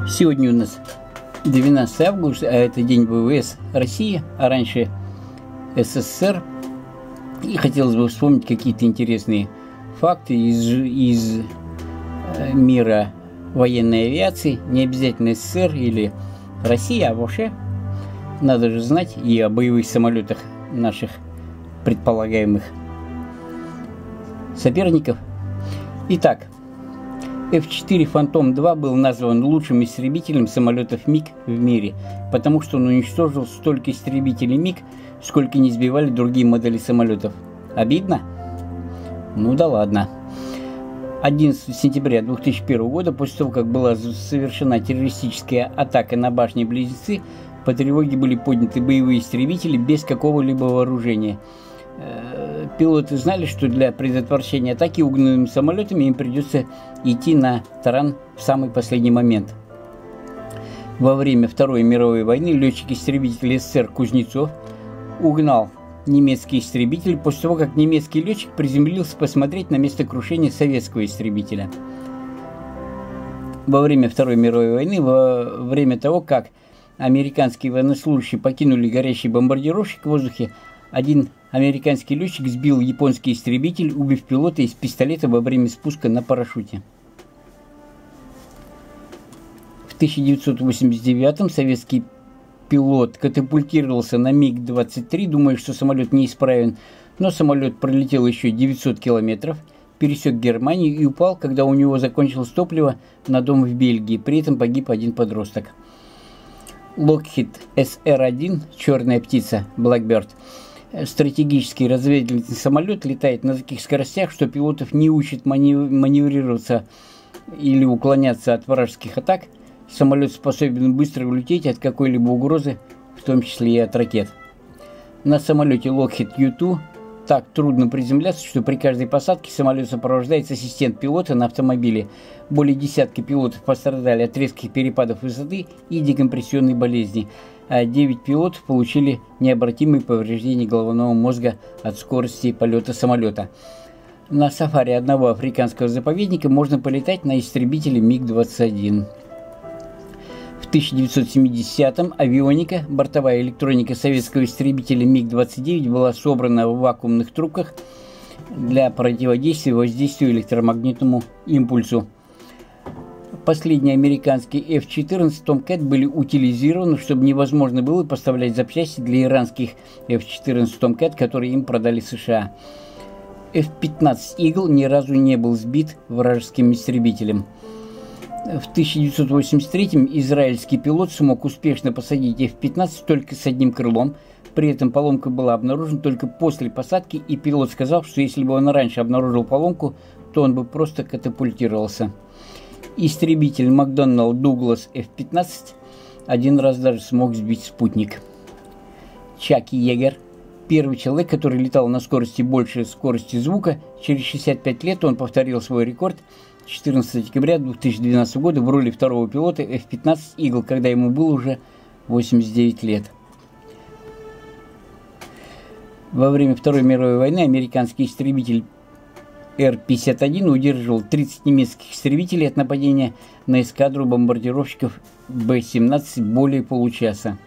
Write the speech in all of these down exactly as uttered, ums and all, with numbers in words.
Сегодня у нас двенадцатое августа, а это день ВВС России, а раньше СССР. И хотелось бы вспомнить какие-то интересные факты из, из мира военной авиации. Не обязательно СССР или Россия, а вообще надо же знать и о боевых самолетах наших предполагаемых соперников. Итак, эф четыре Фантом два был назван лучшим истребителем самолетов МиГ в мире, потому что он уничтожил столько истребителей МиГ, сколько не сбивали другие модели самолетов. Обидно? Ну да ладно. одиннадцатого сентября две тысячи первого года, после того, как была совершена террористическая атака на башни-близнецы, по тревоге были подняты боевые истребители без какого-либо вооружения. Пилоты знали, что для предотвращения атаки угнанными самолетами им придется идти на таран в самый последний момент. Во время Второй мировой войны летчик-истребитель СССР Кузнецов угнал немецкий истребитель после того, как немецкий летчик приземлился посмотреть на место крушения советского истребителя. Во время Второй мировой войны, во время того, как американские военнослужащие покинули горящий бомбардировщик в воздухе, один американский летчик сбил японский истребитель, убив пилота из пистолета во время спуска на парашюте. В тысяча девятьсот восемьдесят девятом советский пилот катапультировался на МиГ двадцать три, думая, что самолет неисправен, но самолет пролетел еще девятьсот километров, пересек Германию и упал, когда у него закончилось топливо на дом в Бельгии. При этом погиб один подросток. Lockheed эс эр один, черная птица, Blackbird, стратегический разведывательный самолет, летает на таких скоростях, что пилотов не учат маневрироваться или уклоняться от вражеских атак. Самолет способен быстро улететь от какой-либо угрозы, в том числе и от ракет. На самолете Lockheed ю два так трудно приземляться, что при каждой посадке самолет сопровождается ассистент пилота на автомобиле. Более десятка пилотов пострадали от резких перепадов высоты и декомпрессионной болезни, а девять пилотов получили необратимые повреждения головного мозга от скорости полета самолета. На сафари одного африканского заповедника можно полетать на истребителе МиГ двадцать один. В тысяча девятьсот семидесятом авионика, бортовая электроника советского истребителя МиГ двадцать девять, была собрана в вакуумных трубках для противодействия воздействию электромагнитному импульсу. Последние американские эф четырнадцать Tomcat были утилизированы, чтобы невозможно было поставлять запчасти для иранских эф четырнадцать Tomcat, которые им продали США. эф пятнадцать Eagle ни разу не был сбит вражеским истребителем. В тысяча девятьсот восемьдесят третьем израильский пилот смог успешно посадить эф пятнадцать только с одним крылом. При этом поломка была обнаружена только после посадки, и пилот сказал, что если бы он раньше обнаружил поломку, то он бы просто катапультировался. Истребитель McDonnell Douglas эф пятнадцать один раз даже смог сбить спутник. Чаки Йегер, первый человек, который летал на скорости больше скорости звука. Через шестьдесят пять лет он повторил свой рекорд четырнадцатого декабря две тысячи двенадцатого года в роли второго пилота эф пятнадцать Eagle, когда ему было уже восемьдесят девять лет. Во время Второй мировой войны американский истребитель эр пятьдесят один удерживал тридцать немецких истребителей от нападения на эскадру бомбардировщиков бэ семнадцать более получаса.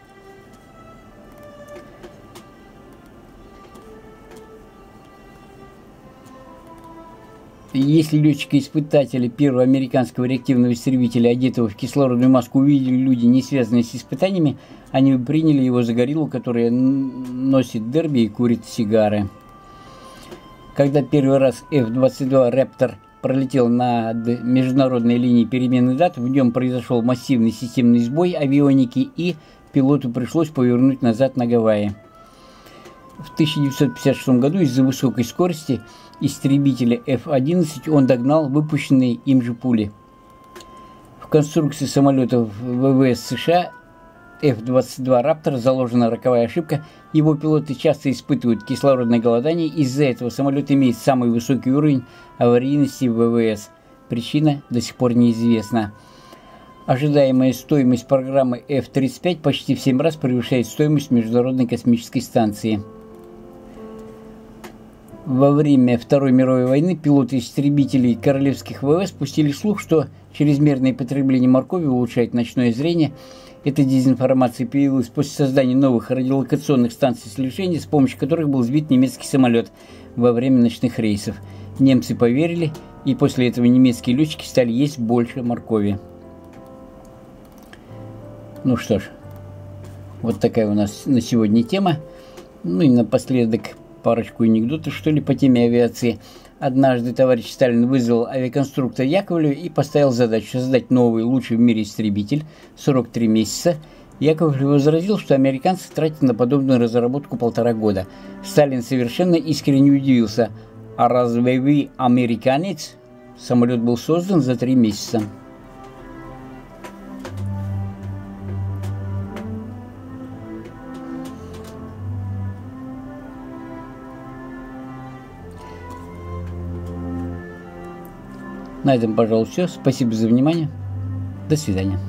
Если летчика-испытателя первого американского реактивного истребителя, одетого в кислородную маску, увидели люди, не связанные с испытаниями, они бы приняли его за гориллу, которая носит дерби и курит сигары. Когда первый раз эф двадцать два Raptor пролетел над международной линией перемены дат, в нем произошел массивный системный сбой авионики, и пилоту пришлось повернуть назад на Гавайи. В тысяча девятьсот пятьдесят шестом году из-за высокой скорости истребителя эф одиннадцать он догнал выпущенные им же пули. В конструкции самолетов ВВС США эф двадцать два Raptor заложена роковая ошибка. Его пилоты часто испытывают кислородное голодание. Из-за этого самолет имеет самый высокий уровень аварийности в ВВС. Причина до сих пор неизвестна. Ожидаемая стоимость программы эф тридцать пять почти в семь раз превышает стоимость Международной космической станции. Во время Второй мировой войны пилоты истребителей королевских ВВС пустили слух, что чрезмерное потребление моркови улучшает ночное зрение. Эта дезинформация появилась после создания новых радиолокационных станций слежения, с помощью которых был сбит немецкий самолет во время ночных рейсов. Немцы поверили, и после этого немецкие летчики стали есть больше моркови. Ну что ж, вот такая у нас на сегодня тема. Ну и напоследок парочку анекдотов, что ли, по теме авиации. Однажды товарищ Сталин вызвал авиаконструктора Яковлева и поставил задачу создать новый, лучший в мире истребитель, сорок три месяца. Яковлев возразил, что американцы тратят на подобную разработку полтора года. Сталин совершенно искренне удивился. А разве вы американец? Самолет был создан за три месяца. На этом, пожалуй, все. Спасибо за внимание. До свидания.